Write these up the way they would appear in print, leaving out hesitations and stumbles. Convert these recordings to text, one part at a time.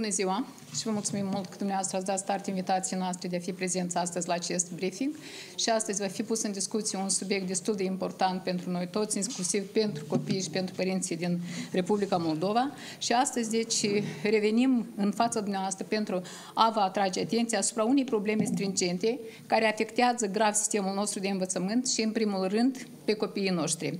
Bună ziua și vă mulțumim mult că dumneavoastră ați dat start invitației noastre de a fi prezenți astăzi la acest briefing și astăzi va fi pus în discuție un subiect destul de important pentru noi toți, inclusiv pentru copii și pentru părinții din Republica Moldova și astăzi, deci, revenim în fața dumneavoastră pentru a vă atrage atenția asupra unei probleme stringente care afectează grav sistemul nostru de învățământ și, în primul rând, pe copiii noștri.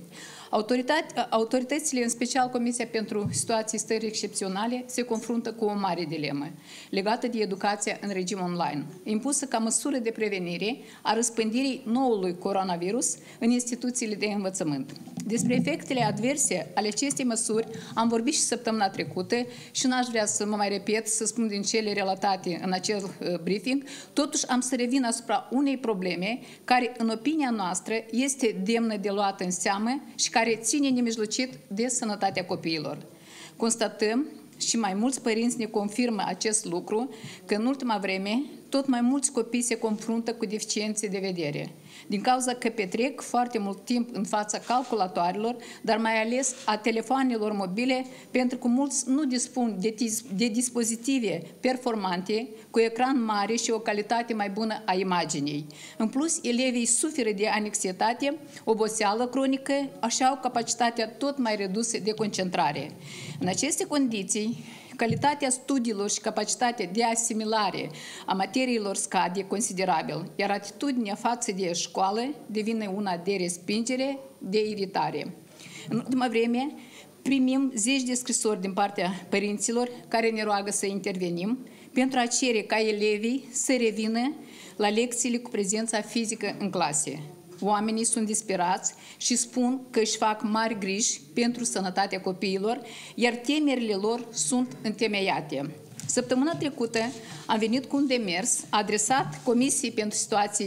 Autoritățile, în special Comisia pentru Situații Stări Excepționale, se confruntă cu o mare dilemă legată de educația în regim online, impusă ca măsură de prevenire a răspândirii noului coronavirus în instituțiile de învățământ. Despre efectele adverse ale acestei măsuri am vorbit și săptămâna trecută și n-aș vrea să mă mai repet, să spun din cele relatate în acel briefing, totuși am să revin asupra unei probleme care, în opinia noastră, este demnă de luat în seamă și care ține nemijlocit de sănătatea copiilor. Constatăm și mai mulți părinți ne confirmă acest lucru, că în ultima vreme tot mai mulți copii se confruntă cu deficiențe de vedere, din cauza că petrec foarte mult timp în fața calculatoarelor, dar mai ales a telefoanelor mobile, pentru că mulți nu dispun de dispozitive performante, cu ecran mare și o calitate mai bună a imaginii. În plus, elevii suferă de anxietate, oboseală cronică, așa au capacitatea tot mai redusă de concentrare. În aceste condiții, calitatea studiilor și capacitatea de asimilare a materiilor scade considerabil, iar atitudinea față de școală devine una de respingere, de iritare. În ultima vreme, primim zeci de scrisori din partea părinților care ne roagă să intervenim pentru a cere ca elevii să revină la lecțiile cu prezența fizică în clase. Oamenii sunt disperați și spun că își fac mari griji pentru sănătatea copiilor, iar temerile lor sunt întemeiate. Săptămâna trecută am venit cu un demers adresat Comisiei pentru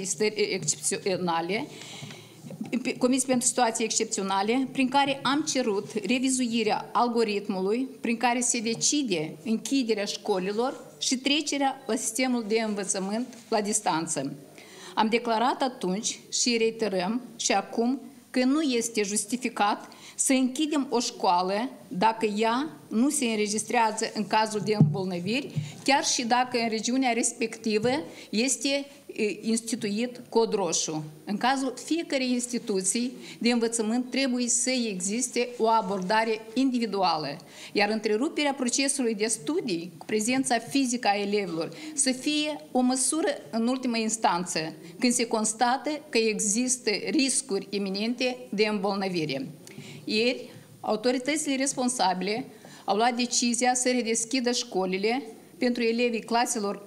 Situații Excepționale, prin care am cerut revizuirea algoritmului prin care se decide închiderea școlilor și trecerea la sistemul de învățământ la distanță. Am declarat atunci și reiterăm și acum că nu este justificat să închidem o școală dacă ea nu se înregistrează în cazul de îmbolnăviri, chiar și dacă în regiunea respectivă este instituit cod roșu. În cazul fiecărei instituții de învățământ trebuie să existe o abordare individuală, iar întreruperea procesului de studii cu prezența fizică a elevilor să fie o măsură în ultimă instanță, când se constată că există riscuri iminente de îmbolnăvire. Ieri, autoritățile responsabile au luat decizia să redeschidă școlile pentru elevii claselor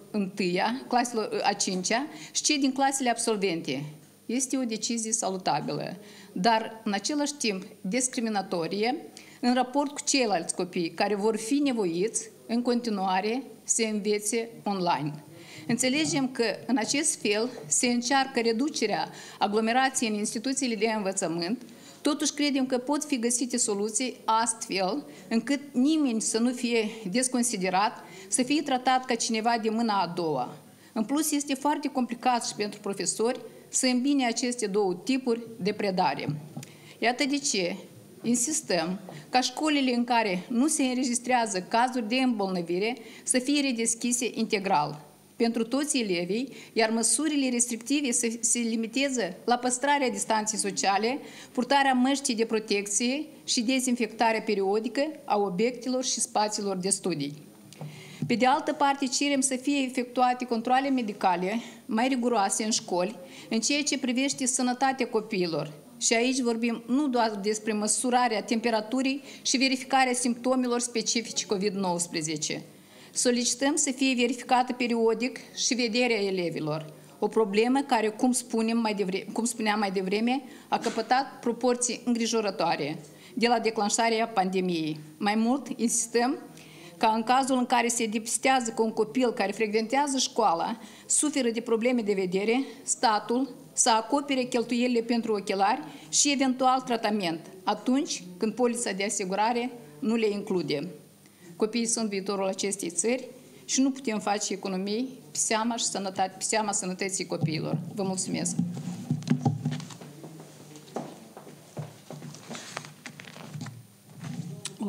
claselor a 5-a și cei din clasele absolvente. Este o decizie salutabilă, dar în același timp discriminatorie în raport cu ceilalți copii care vor fi nevoiți în continuare să învețe online. Înțelegem că în acest fel se încearcă reducerea aglomerației în instituțiile de învățământ. Totuși, credem că pot fi găsite soluții astfel încât nimeni să nu fie desconsiderat, să fie tratat ca cineva de mâna a doua. În plus, este foarte complicat și pentru profesori să îmbine aceste două tipuri de predare. Iată de ce insistăm ca școlile în care nu se înregistrează cazuri de îmbolnăvire să fie redeschise integral pentru toți elevii, iar măsurile restrictive să se limiteze la păstrarea distanței sociale, purtarea măștii de protecție și dezinfectarea periodică a obiectelor și spațiilor de studii. Pe de altă parte, cerem să fie efectuate controale medicale mai riguroase în școli, în ceea ce privește sănătatea copiilor. Și aici vorbim nu doar despre măsurarea temperaturii și verificarea simptomelor specifice COVID-19. Solicităm să fie verificată periodic și vederea elevilor. O problemă care, cum spuneam mai devreme, a căpătat proporții îngrijorătoare de la declanșarea pandemiei. Mai mult, insistăm ca în cazul în care se depistează că un copil care frecventează școala suferă de probleme de vedere, statul să acopere cheltuielile pentru ochelari și eventual tratament, atunci când polița de asigurare nu le include. Copiii sunt viitorul acestei țări și nu putem face economii pe seama sănătății copiilor. Vă mulțumesc!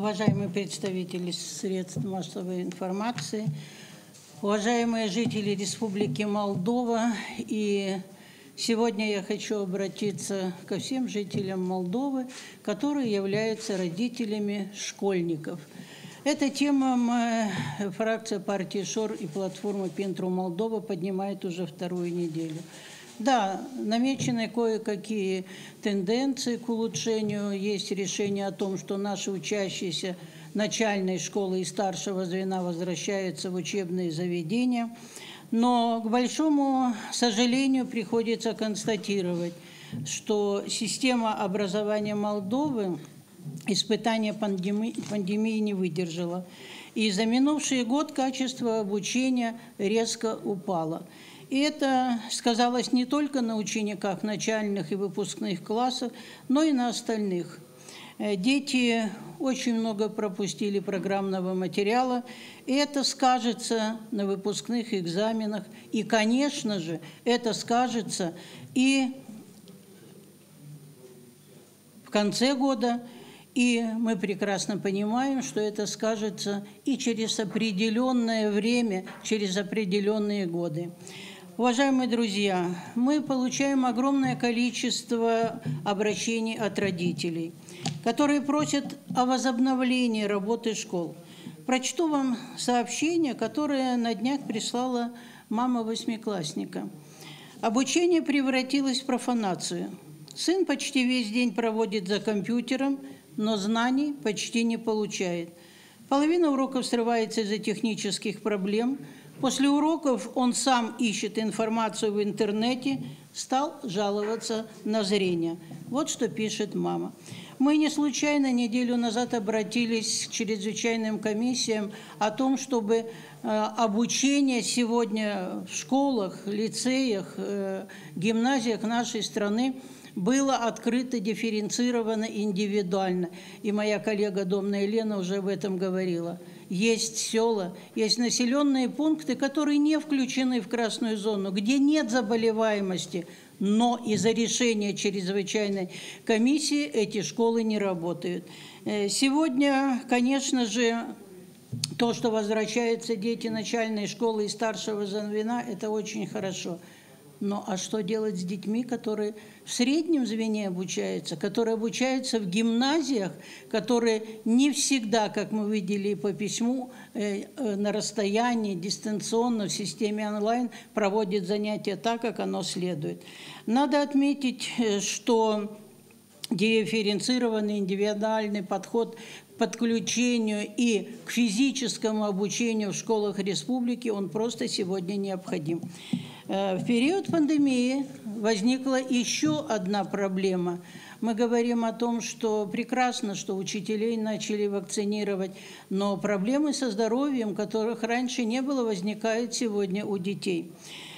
Уважаемые представители средств массовой информации, уважаемые жители Республики Молдова, и сегодня я хочу обратиться ко всем жителям Молдовы, которые являются родителями школьников. Эта тема фракция партии ШОР и платформа Пентру Молдова поднимает уже вторую неделю. Да, намечены кое-какие тенденции к улучшению. Есть решение о том, что наши учащиеся начальной школы и старшего звена возвращаются в учебные заведения. Но, к большому сожалению, приходится констатировать, что система образования Молдовы испытания пандемии не выдержала. И за минувший год качество обучения резко упало. И это сказалось не только на учениках начальных и выпускных классов, но и на остальных. Дети очень много пропустили программного материала, и это скажется на выпускных экзаменах. И, конечно же, это скажется и в конце года. И мы прекрасно понимаем, что это скажется и через определенное время, через определенные годы. Уважаемые друзья, мы получаем огромное количество обращений от родителей, которые просят о возобновлении работы школ. Прочту вам сообщение, которое на днях прислала мама восьмиклассника. Обучение превратилось в профанацию. Сын почти весь день проводит за компьютером, но знаний почти не получает. Половина уроков срывается из-за технических проблем. После уроков он сам ищет информацию в интернете, стал жаловаться на зрение. Вот что пишет мама. Мы не случайно неделю назад обратились к чрезвычайным комиссиям о том, чтобы обучение сегодня в школах, лицеях, гимназиях нашей страны было открыто, дифференцировано, индивидуально. И моя коллега Домна Елена уже об этом говорила. Есть села, есть населенные пункты, которые не включены в красную зону, где нет заболеваемости, но из-за решения чрезвычайной комиссии эти школы не работают. Сегодня, конечно же, то, что возвращаются дети начальной школы и старшего звена, это очень хорошо. Но а что делать с детьми, которые в среднем звене обучаются, которые обучаются в гимназиях, которые не всегда, как мы видели по письму, на расстоянии, дистанционно, в системе онлайн проводят занятия так, как оно следует. Надо отметить, что дифференцированный индивидуальный подход к подключению и к физическому обучению в школах республики, он просто сегодня необходим. В период пандемии возникла еще одна проблема. Мы говорим о том, что прекрасно, что учителей начали вакцинировать, но проблемы со здоровьем, которых раньше не было, возникают сегодня у детей.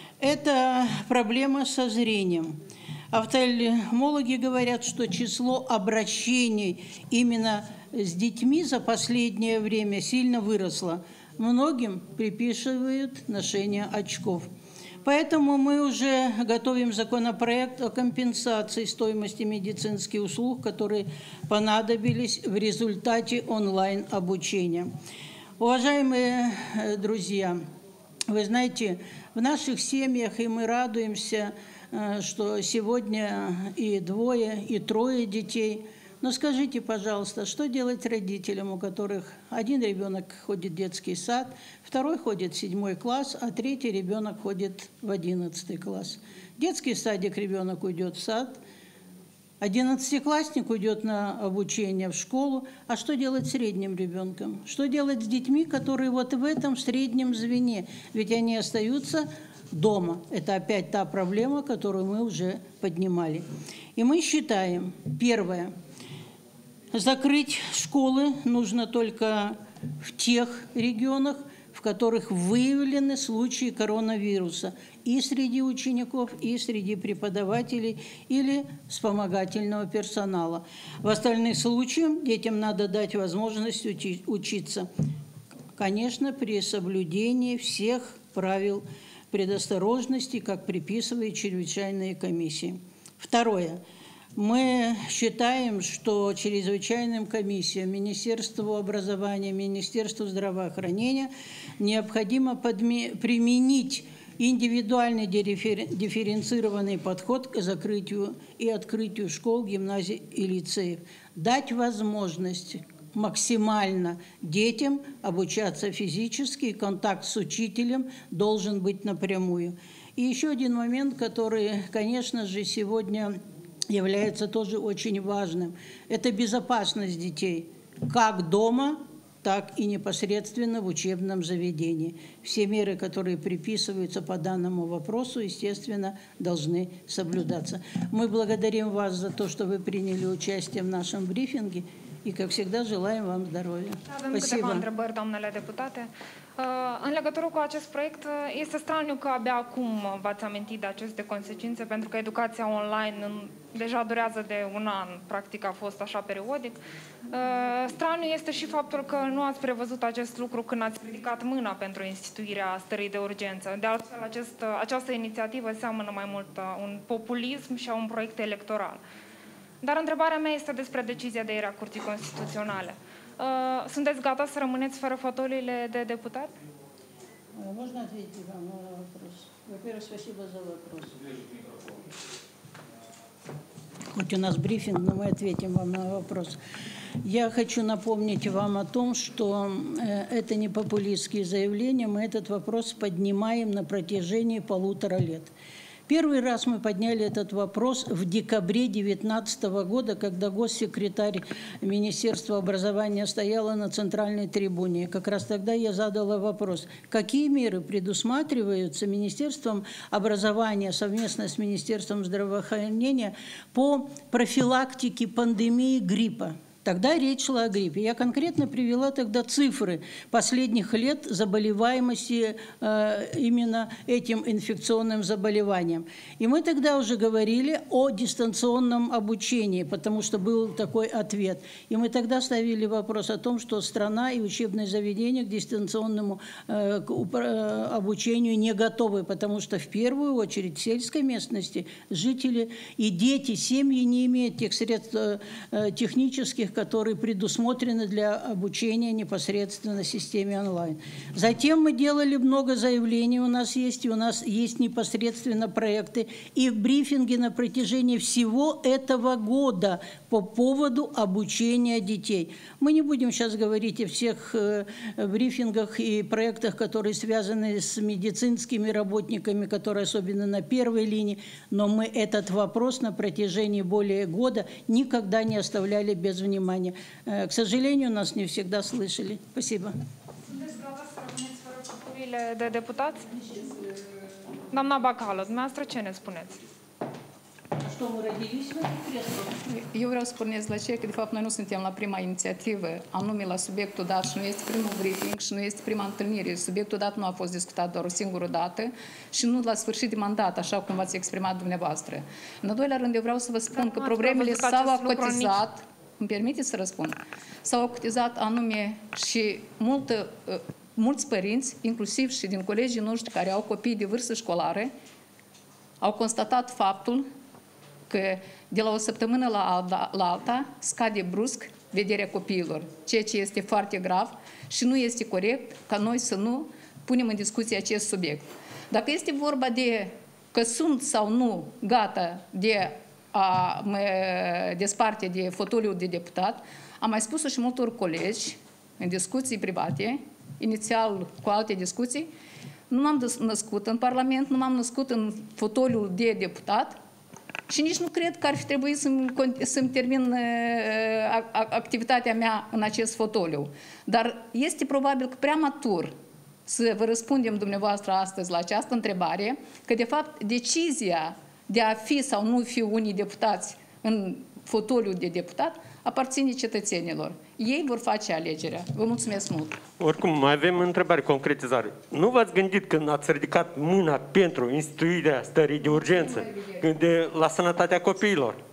Это проблема со зрением. Офтальмологи говорят, что число обращений именно с детьми за последнее время сильно выросло. Многим приписывают ношение очков. Поэтому мы уже готовим законопроект о компенсации стоимости медицинских услуг, которые понадобились в результате онлайн-обучения. Уважаемые друзья, вы знаете, в наших семьях, и мы радуемся, что сегодня и двое, и трое детей. Но скажите, пожалуйста, что делать родителям, у которых один ребенок ходит в детский сад, второй ходит в 7 класс, а третий ребенок ходит в 11 класс? Детский садик ребенок уйдет в сад, 11-классник уйдет на обучение в школу. А что делать с средним ребенком? Что делать с детьми, которые вот в этом среднем звене? Ведь они остаются дома. Это опять та проблема, которую мы уже поднимали. И мы считаем, первое, закрыть школы нужно только в тех регионах, в которых выявлены случаи коронавируса и среди учеников, и среди преподавателей или вспомогательного персонала. В остальных случаях детям надо дать возможность учиться, конечно, при соблюдении всех правил предосторожности, как приписывают чрезвычайные комиссии. Второе. Мы считаем, что чрезвычайным комиссиям Министерству образования, Министерству здравоохранения необходимо применить индивидуальный дифференцированный подход к закрытию и открытию школ, гимназий и лицеев, дать возможность максимально детям обучаться физически, и контакт с учителем должен быть напрямую. И еще один момент, который, конечно же, сегодня является тоже очень важным. Это безопасность детей, как дома, так и непосредственно в учебном заведении. Все меры, которые приписываются по данному вопросу, естественно, должны соблюдаться. Мы благодарим вас за то, что вы приняли участие в нашем брифинге. И, как всегда, желаем вам здоровья. Câteva întrebări, doamnele deputate. În legătură cu acest proiect, este straniu că abia acum v-ați amintit de aceste consecințe, pentru că educația online deja durează de un an, practic a fost așa periodic. Straniu este și faptul că nu ați prevăzut acest lucru când ați ridicat mâna pentru instituirea stării de urgență. De altfel, această inițiativă seamănă mai mult un populism și un proiect electoral. Dar întrebarea mea este despre decizia de ieri a Curții Constituționale. Sunteți gata să rămâneți fără fotoliile de deputat? Можно ответить вам на вопрос? Во-первых, спасибо за вопрос. Хоть у нас брифинг, но мы ответим вам на вопрос. Я хочу напомнить вам о том, что это не популистские заявления, мы этот вопрос поднимаем на протяжении 1,5 лет. Первый раз мы подняли этот вопрос в декабре 2019 года, когда госсекретарь Министерства образования стояла на центральной трибуне. Как раз тогда я задала вопрос, какие меры предусматриваются Министерством образования совместно с Министерством здравоохранения по профилактике пандемии гриппа. Тогда речь шла о гриппе. Я конкретно привела тогда цифры последних лет заболеваемости именно этим инфекционным заболеванием. И мы тогда уже говорили о дистанционном обучении, потому что был такой ответ. И мы тогда ставили вопрос о том, что страна и учебные заведения к дистанционному обучению не готовы, потому что в первую очередь в сельской местности жители и дети, семьи не имеют тех средств технических, которые предусмотрены для обучения непосредственно в системе онлайн. Затем мы делали много заявлений, у нас есть непосредственно проекты и брифинги на протяжении всего этого года по поводу обучения детей. Мы не будем сейчас говорить о всех брифингах и проектах, которые связаны с медицинскими работниками, которые особенно на первой линии, но мы этот вопрос на протяжении более года никогда не оставляли без внимания. К сожалению, нас не всегда слышали. Спасибо. De deputați? Doamna Bacală, dumneavoastră ce ne spuneți? Eu vreau să spuneți la ce, că de fapt noi nu suntem la prima inițiativă, anume la subiectul dat și nu este primul briefing și nu este prima întâlnire. Subiectul dat nu a fost discutat doar o singură dată și nu la sfârșit de mandat, așa cum v-ați exprimat dumneavoastră. În al doilea rând, eu vreau să vă spun că problemele s-au acotizat. Îmi permiteți să răspund? S-au acutizat anume și mulți părinți, inclusiv și din colegii noștri care au copii de vârstă școlară, au constatat faptul că de la o săptămână la alta scade brusc vederea copiilor, ceea ce este foarte grav și nu este corect ca noi să nu punem în discuție acest subiect. Dacă este vorba de că sunt sau nu gata de a mă desparte de fotoliul de deputat, am mai spus-o și multor colegi în discuții private, inițial cu alte discuții, nu m-am născut în Parlament, nu m-am născut în fotoliul de deputat și nici nu cred că ar fi trebuit să-mi termin activitatea mea în acest fotoliu. Dar este probabil că prematur să vă răspundem dumneavoastră astăzi la această întrebare, că de fapt decizia de a fi sau nu fi unii deputați în fotoliul de deputat aparține cetățenilor. Ei vor face alegerea. Vă mulțumesc mult. Oricum, mai avem întrebare, concretizare. Nu v-ați gândit când ați ridicat mâna pentru instituirea stării de urgență la sănătatea copiilor?